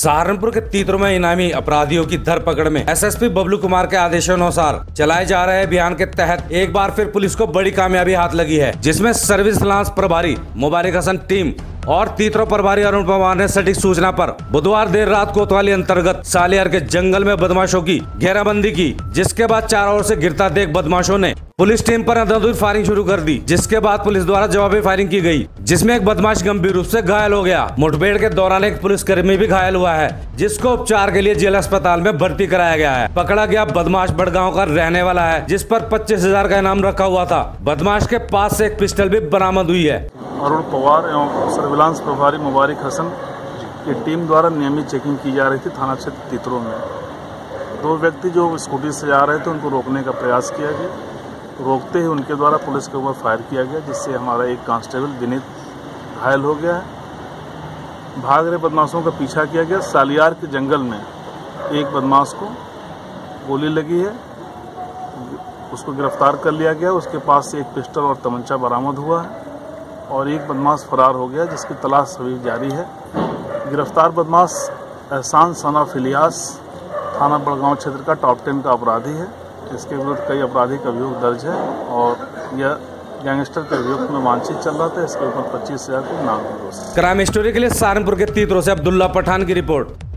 सहारनपुर के तीतरो में इनामी अपराधियों की धरपकड़ में एसएसपी बबलू कुमार के आदेशानुसार चलाए जा रहे अभियान के तहत एक बार फिर पुलिस को बड़ी कामयाबी हाथ लगी है, जिसमें सर्विस लांस प्रभारी मुबारिक हसन टीम और तीतरो प्रभारी अरुण पवार ने सटीक सूचना पर बुधवार देर रात कोतवाली अंतर्गत सालियार के जंगल में बदमाशों की घेराबंदी की, जिसके बाद चारों ओर से गिरता देख बदमाशों ने पुलिस टीम पर अंधाधुंध फायरिंग शुरू कर दी, जिसके बाद पुलिस द्वारा जवाबी फायरिंग की गई, जिसमें एक बदमाश गंभीर रूप से घायल हो गया। मुठभेड़ के दौरान एक पुलिसकर्मी भी घायल हुआ है, जिसको उपचार के लिए जिला अस्पताल में भर्ती कराया गया है। पकड़ा गया बदमाश बड़गांव का रहने वाला है, जिस पर 25,000 का इनाम रखा हुआ था। बदमाश के पास से एक पिस्टल भी बरामद हुई है। अरुण पवार एवं सर्विलांस प्रभारी मुबारिक हसन की टीम द्वारा नियमित चेकिंग की जा रही थी थाना क्षेत्र तीतरो में। दो व्यक्ति जो स्कूटी से जा रहे थे उनको रोकने का प्रयास किया गया। रोकते ही उनके द्वारा पुलिस के ऊपर फायर किया गया, जिससे हमारा एक कांस्टेबल विनीत घायल हो गया है। भाग रहे बदमाशों का पीछा किया गया। सालियार के जंगल में एक बदमाश को गोली लगी है, उसको गिरफ्तार कर लिया गया। उसके पास से एक पिस्टल और तमंचा बरामद हुआ है और एक बदमाश फरार हो गया, जिसकी तलाश अभी जारी है। गिरफ्तार बदमाश एहसान सन ऑफ इलियास थाना बड़गांव क्षेत्र का टॉप 10 का अपराधी है। इसके विरुद्ध कई आपराधिक अभियोग दर्ज है और यह गैंगस्टर के अभियोग में वांछित चल रहा था। इसके ऊपर 25,000 को इनाम है। क्राइम स्टोरी के लिए सहारनपुर के तीतरो से अब्दुल्ला पठान की रिपोर्ट।